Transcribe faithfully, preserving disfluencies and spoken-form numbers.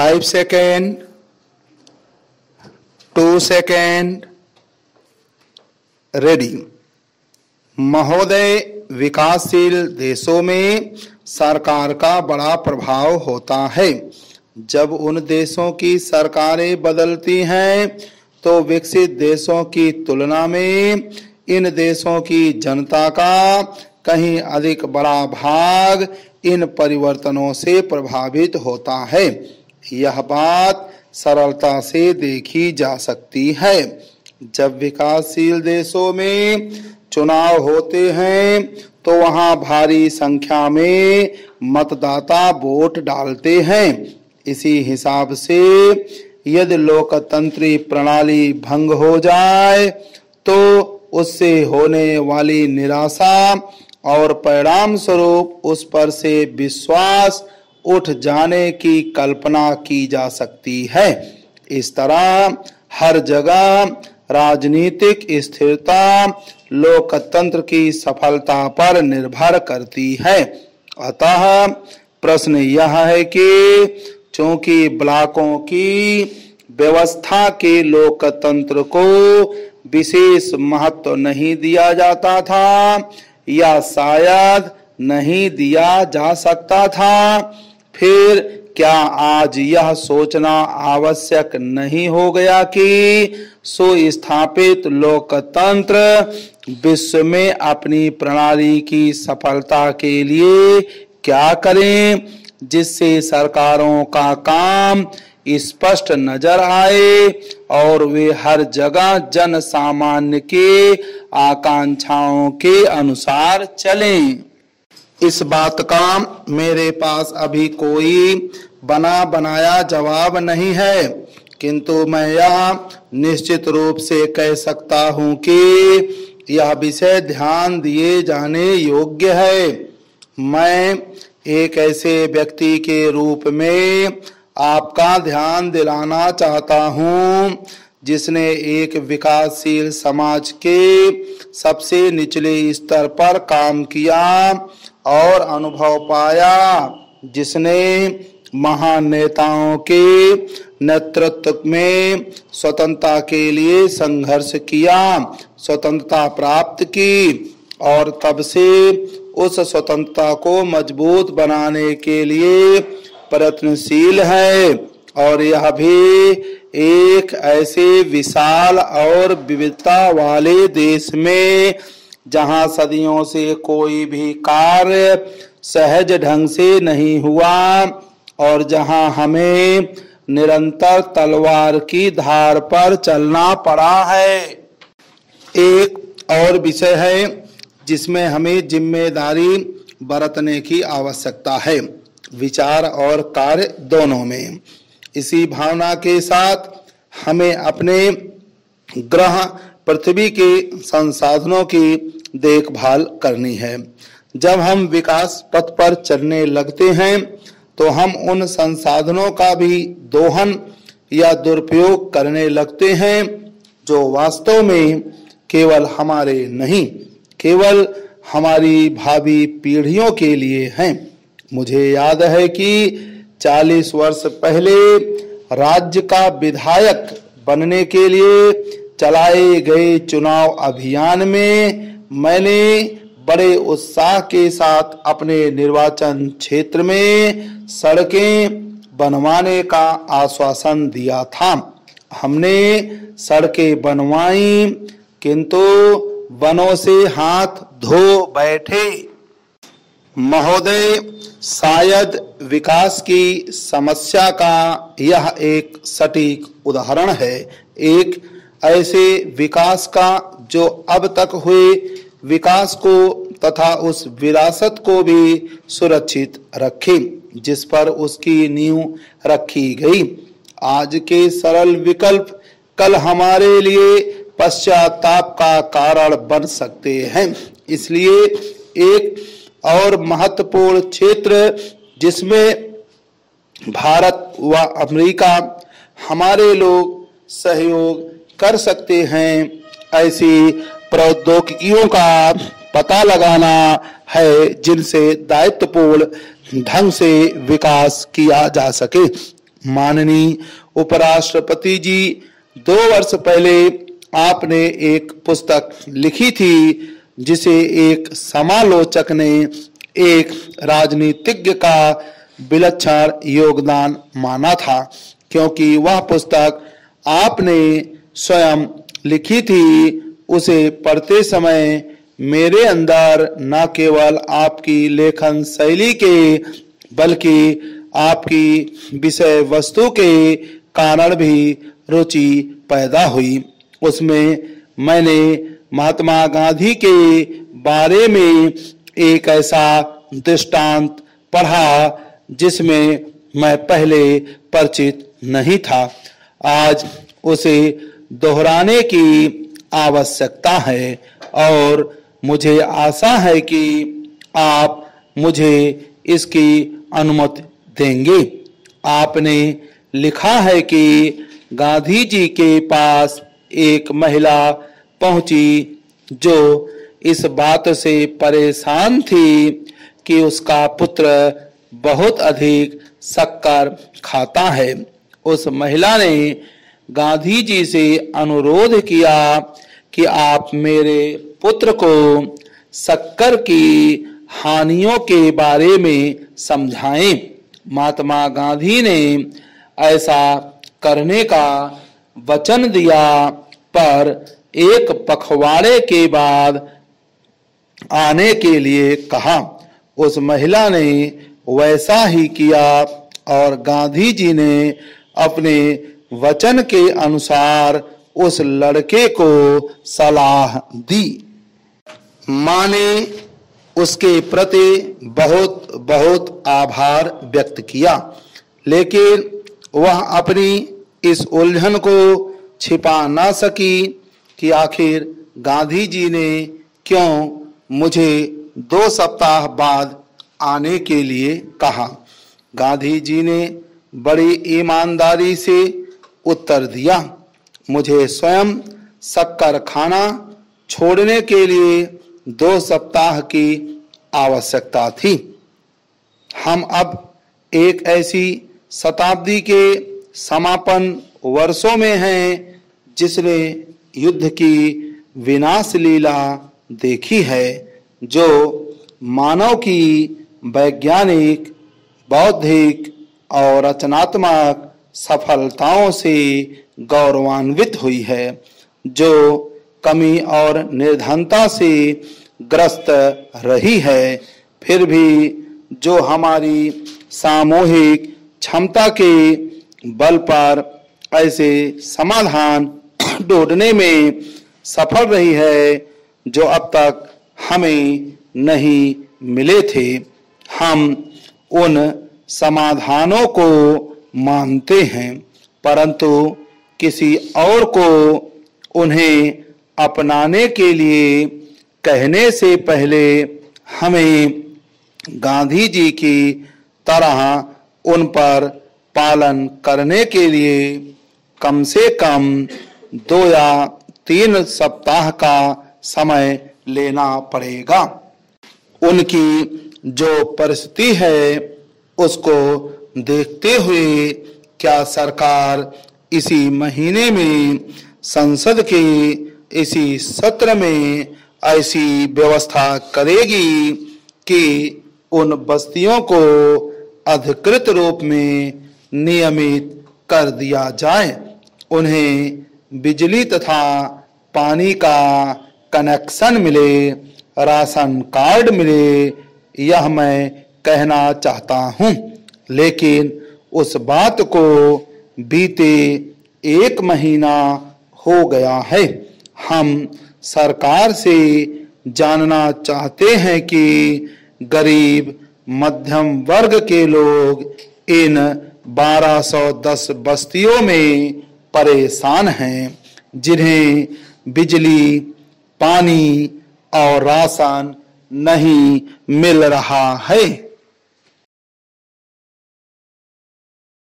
Five second, two second, ready. महोदय, विकासशील देशों में सरकार का बड़ा प्रभाव होता है। जब उन देशों की सरकारें बदलती हैं तो विकसित देशों की तुलना में इन देशों की जनता का कहीं अधिक बड़ा भाग इन परिवर्तनों से प्रभावित होता है। यह बात सरलता से देखी जा सकती है। जब विकासशील देशों में चुनाव होते हैं तो वहां भारी संख्या में मतदाता वोट डालते हैं। इसी हिसाब से यदि लोकतंत्री प्रणाली भंग हो जाए तो उससे होने वाली निराशा और परिणाम स्वरूप उस पर से विश्वास उठ जाने की कल्पना की जा सकती है। इस तरह हर जगह राजनीतिक स्थिरता लोकतंत्र की सफलता पर निर्भर करती है। अतः प्रश्न यह है कि चूंकि ब्लॉकों की व्यवस्था के लोकतंत्र को विशेष महत्व नहीं दिया जाता था या शायद नहीं दिया जा सकता था, फिर क्या आज यह सोचना आवश्यक नहीं हो गया कि सुस्थापित लोकतंत्र विश्व में अपनी प्रणाली की सफलता के लिए क्या करें, जिससे सरकारों का काम स्पष्ट नजर आए और वे हर जगह जन सामान्य के आकांक्षाओं के अनुसार चलें। इस बात का मेरे पास अभी कोई बना बनाया जवाब नहीं है, किंतु मैं यह निश्चित रूप से कह सकता हूं कि यह विषय ध्यान दिए जाने योग्य है। मैं एक ऐसे व्यक्ति के रूप में आपका ध्यान दिलाना चाहता हूं जिसने एक विकासशील समाज के सबसे निचले स्तर पर काम किया और अनुभव पाया, जिसने महान नेताओं के नेतृत्व में स्वतंत्रता के लिए संघर्ष किया, स्वतंत्रता प्राप्त की और तब से उस स्वतंत्रता को मजबूत बनाने के लिए प्रयत्नशील है। और यह भी एक ऐसे विशाल और विविधता वाले देश में जहां सदियों से कोई भी कार्य सहज ढंग से नहीं हुआ और जहां हमें निरंतर तलवार की धार पर चलना पड़ा है। एक और विषय है जिसमें हमें जिम्मेदारी बरतने की आवश्यकता है, विचार और कार्य दोनों में। इसी भावना के साथ हमें अपने ग्रह पृथ्वी के संसाधनों की देखभाल करनी है। जब हम विकास पथ पर चलने लगते हैं तो हम उन संसाधनों का भी दोहन या दुरुपयोग करने लगते हैं जो वास्तव में केवल हमारे नहीं, केवल हमारी भावी पीढ़ियों के लिए हैं। मुझे याद है कि चालीस वर्ष पहले राज्य का विधायक बनने के लिए चलाए गए चुनाव अभियान में मैंने बड़े उत्साह के साथ अपने निर्वाचन क्षेत्र में सड़कें बनवाने का आश्वासन दिया था। हमने सड़कें बनवाई, किंतु वनों से हाथ धो बैठे। महोदय, शायद विकास की समस्या का यह एक सटीक उदाहरण है, एक ऐसे विकास का जो अब तक हुए विकास को तथा उस विरासत को भी सुरक्षित रखे जिस पर उसकी नींव रखी गई। आज के सरल विकल्प कल हमारे लिए पश्चाताप का कारण बन सकते हैं। इसलिए एक और महत्वपूर्ण क्षेत्र जिसमें भारत व अमेरिका हमारे लोग सहयोग कर सकते हैं, ऐसी प्रौद्योगिकियों का पता लगाना है जिनसे दायित्वपूर्ण ढंग से विकास किया जा सके। माननीय उपराष्ट्रपति जी, दो वर्ष पहले आपने एक पुस्तक लिखी थी जिसे एक समालोचक ने एक राजनीतिज्ञ का विलक्षण योगदान माना था, क्योंकि वह पुस्तक आपने स्वयं लिखी थी। उसे पढ़ते समय मेरे अंदर न केवल आपकी लेखन शैली के बल्कि आपकी विषय वस्तु के कारण भी रुचि पैदा हुई। उसमें मैंने महात्मा गांधी के बारे में एक ऐसा दृष्टांत पढ़ा जिसमें मैं पहले परिचित नहीं था। आज उसे दोहराने की आवश्यकता है और मुझे आशा है कि आप मुझे इसकी अनुमति देंगे। आपने लिखा है कि गांधी जी के पास एक महिला पहुंची जो इस बात से परेशान थी कि उसका पुत्र बहुत अधिक शक्कर खाता है। उस महिला ने गांधी जी से अनुरोध किया कि आप मेरे पुत्र को शक्कर की हानियों के बारे में समझाएं। महात्मा गांधी ने ऐसा करने का वचन दिया, पर एक पखवाड़े के बाद आने के लिए कहा। उस महिला ने वैसा ही किया और गांधी जी ने अपने वचन के अनुसार उस लड़के को सलाह दी। मां ने उसके प्रति बहुत बहुत आभार व्यक्त किया, लेकिन वह अपनी इस उलझन को छिपा ना सकी कि आखिर गांधी जी ने क्यों मुझे दो सप्ताह बाद आने के लिए कहा। गांधी जी ने बड़ी ईमानदारी से उत्तर दिया, मुझे स्वयं शक्कर खाना छोड़ने के लिए दो सप्ताह की आवश्यकता थी। हम अब एक ऐसी शताब्दी के समापन वर्षों में हैं जिसने युद्ध की विनाश लीला देखी है, जो मानव की वैज्ञानिक, बौद्धिक और रचनात्मक सफलताओं से गौरवान्वित हुई है, जो कमी और निर्धनता से ग्रस्त रही है, फिर भी जो हमारी सामूहिक क्षमता के बल पर ऐसे समाधान ढूंढने में सफल रही है जो अब तक हमें नहीं मिले थे। हम उन समाधानों को मानते हैं, परंतु किसी और को उन्हें अपनाने के लिए कहने से पहले हमें गांधी जी की तरह उन पर पालन करने के लिए कम से कम दो या तीन सप्ताह का समय लेना पड़ेगा। उनकी जो परिस्थिति है उसको देखते हुए क्या सरकार इसी महीने में संसद के इसी सत्र में ऐसी व्यवस्था करेगी कि उन बस्तियों को अधिकृत रूप में नियमित कर दिया जाए, उन्हें बिजली तथा पानी का कनेक्शन मिले, राशन कार्ड मिले, यह मैं कहना चाहता हूं। लेकिन उस बात को बीते एक महीना हो गया है। हम सरकार से जानना चाहते हैं कि गरीब मध्यम वर्ग के लोग इन बारह सौ दस बस्तियों में परेशान हैं, जिन्हें बिजली, पानी और राशन नहीं मिल रहा है।